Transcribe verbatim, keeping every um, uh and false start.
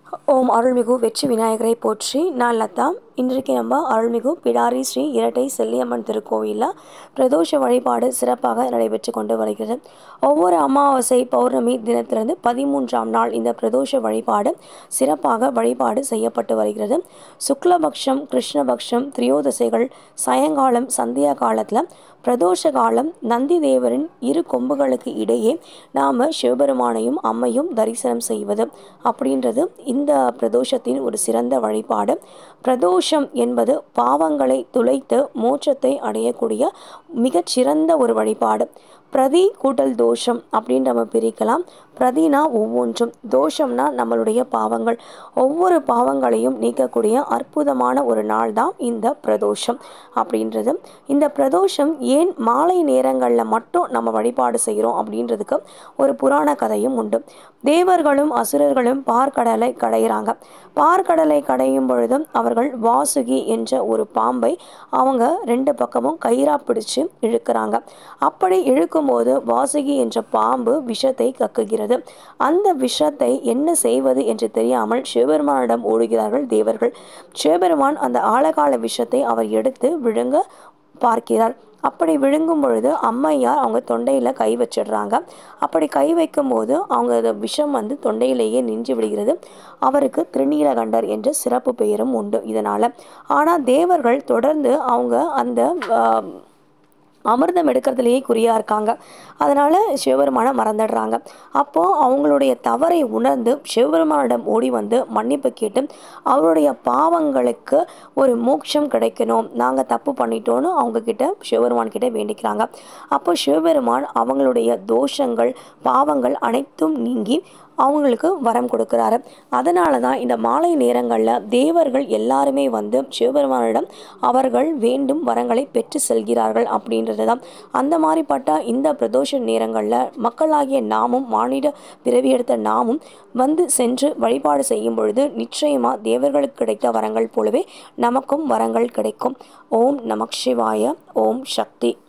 ஓம் அருள்மிகு வெற்றி விநாயகரை போற்றி. நான் லதா. இன்றைக்கு நம்ம அருள்மிகு பிடாரி ஸ்ரீ இரட்டை செல்லியம்மன் திருக்கோயிலில் பிரதோஷ வழிபாடு சிறப்பாக நடைபெற்று கொண்டு வருகிறது. ஒவ்வொரு அமாவாசை பௌர்ணமி தினத்திலிருந்து பதிமூன்றாம் நாள் இந்த பிரதோஷ வழிபாடு சிறப்பாக வழிபாடு செய்யப்பட்டு வருகிறது. சுக்லபக்ஷம், கிருஷ்ணபக்ஷம், திரியோதசைகள், சாயங்காலம், சந்தியா காலத்தில் பிரதோஷ காலம் நந்தி தேவரின் இரு கொம்புகளுக்கு இடையே நாம் சிவபெருமானையும் அம்மையும் தரிசனம் செய்வது அப்படின்றது இந்த பிரதோஷத்தின் ஒரு சிறந்த வழிபாடு. பிரதோஷம் என்பது பாவங்களை துளைத்து மோட்சத்தை அடையக்கூடிய மிகச்சிறந்த ஒரு வழிபாடு. பிரதி கூட்டல் தோஷம் அப்படின்னு நம்ம பிரிக்கலாம். பிரதினா ஒவ்வொன்றும், தோஷம்னா நம்மளுடைய பாவங்கள். ஒவ்வொரு பாவங்களையும் நீக்கக்கூடிய அற்புதமான ஒரு நாள் தான் இந்த பிரதோஷம் அப்படின்றது. இந்த பிரதோஷம் ஏன் மாலை நேரங்களில் மட்டும் நம்ம வழிபாடு செய்கிறோம் அப்படின்றதுக்கு ஒரு புராண கதையும் உண்டு. தேவர்களும் அசுரர்களும் பார்க்கடலை கடைகிறாங்க. பார்க்கடலை கடையும் பொழுதும் அவர்கள் வாசுகி என்ற ஒரு பாம்பை அவங்க ரெண்டு பக்கமும் கயிறா பிடிச்சு இழுக்கிறாங்க. அப்படி இழுக்கும்போது வாசுகி என்ற பாம்பு விஷத்தை கக்குகிறது. அந்த விஷத்தை என்ன செய்வது என்று தெரியாமல் சிவபெருமானிடம் ஓடுகிறார்கள் தேவர்கள். சிவபெருமான் அந்த ஆழகால விஷத்தை அவர் எடுத்து விழுங்க பார்க்கிறார். அப்படி விழுங்கும் பொழுது அம்மையார் அவங்க தொண்டையில் கை வச்சிடுறாங்க. அப்படி கை வைக்கும் போது அவங்க விஷம் வந்து தொண்டையிலேயே நின்று விடுகிறது. அவருக்கு திருநீலகண்டர் என்ற சிறப்பு பெயரும் உண்டு இதனால். ஆனால் தேவர்கள் தொடர்ந்து அவங்க அந்த அமிர்தம் எடுக்கிறதுலேயே குறியாக இருக்காங்க. அதனால் சிவபெருமானை மறந்துடுறாங்க. அப்போது அவங்களுடைய தவறை உணர்ந்து சிவபெருமானிடம் ஓடி வந்து மன்னிப்பு கேட்டு அவருடைய பாவங்களுக்கு ஒரு மோட்சம் கிடைக்கணும், நாங்கள் தப்பு பண்ணிட்டோன்னு அவங்கக்கிட்ட சிவபெருமான் கிட்ட வேண்டிக்கிறாங்க. அப்போ சிவபெருமான் அவங்களுடைய தோஷங்கள் பாவங்கள் அனைத்தும் நீங்கி அவங்களுக்கு வரம் கொடுக்குறாரு. அதனால தான் இந்த மாலை நேரங்களில் தேவர்கள் எல்லாருமே வந்து சிவபெருமானிடம் அவர்கள் வேண்டும் வரங்களை பெற்று செல்கிறார்கள் அப்படின்றது தான். அந்த மாதிரிப்பட்ட இந்த பிரதோஷ நேரங்களில் மக்களாகிய நாமும் மானிட பிறவி எடுத்த நாமும் வந்து சென்று வழிபாடு செய்யும் பொழுது நிச்சயமாக தேவர்களுக்கு கிடைத்த வரங்கள் போலவே நமக்கும் வரங்கள் கிடைக்கும். ஓம் நமக் சிவாய. ஓம் சக்தி.